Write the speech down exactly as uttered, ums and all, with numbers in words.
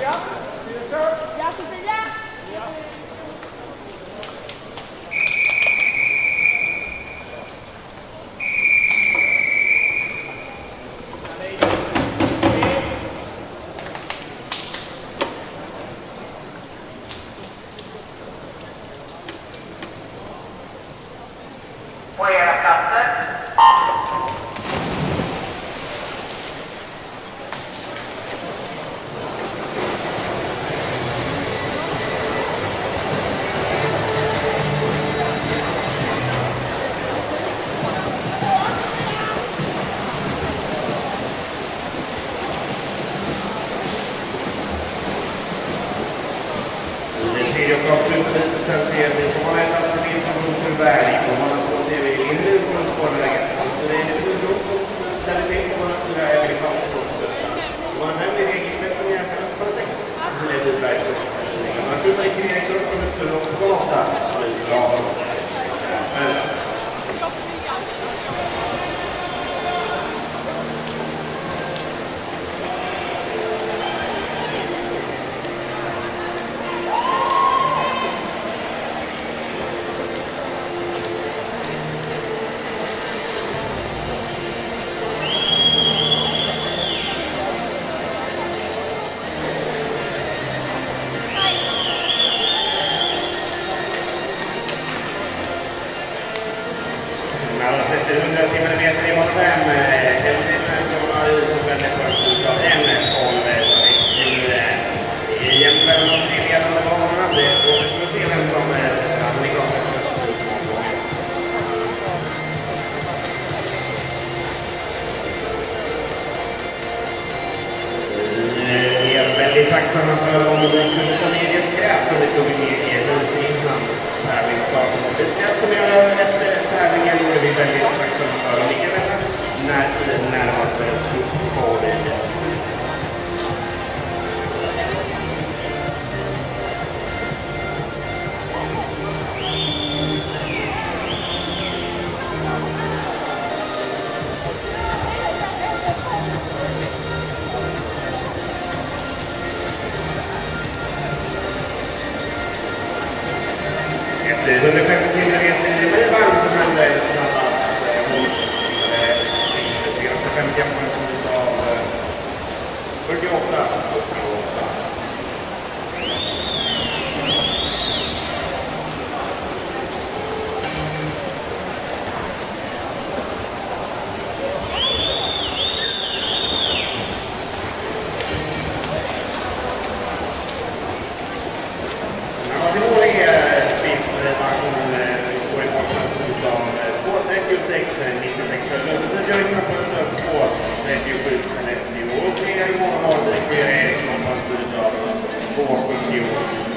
Ja, Sofia! På era platser. tredje och avslutar lite, sen ser vi som man är fast det finns en god väg och man har två ser vi in nu på den spårvägen. Det är lite undrot som där vi ser på man har fyra ägare fast på också. Man har fem egen med från hjärtan på sex. Så det är det väg så. Man har kunnat i Eriksson från upp till på åtta. Det är så bra. Men alla släppte hundra meter i mål fem. Hälften från Aris och väldigt först av en från sextio. I jämför med de tre ledande banorna. Det är återstående som sätter han igång. Vi är väldigt tacksamma för om vi kunde ta ner det skräp som vi tog ner i lite innan tävlingsstarten. Det skräp som gör efter tävlingen är vi väldigt tacksamma för att ligga med när tiden närmast är så på det. hundrafemtio kilometer i Mellan som är det snabbast trehundrafemtio av fyrtioåtta. Snabba till mål är Speedsvagn går i målplatsen två trettiosex nittiosex för Löfven gör inga punkter två trettiosju trettio och tre i mål av det sker Eriksson på en tid av två sjuttio.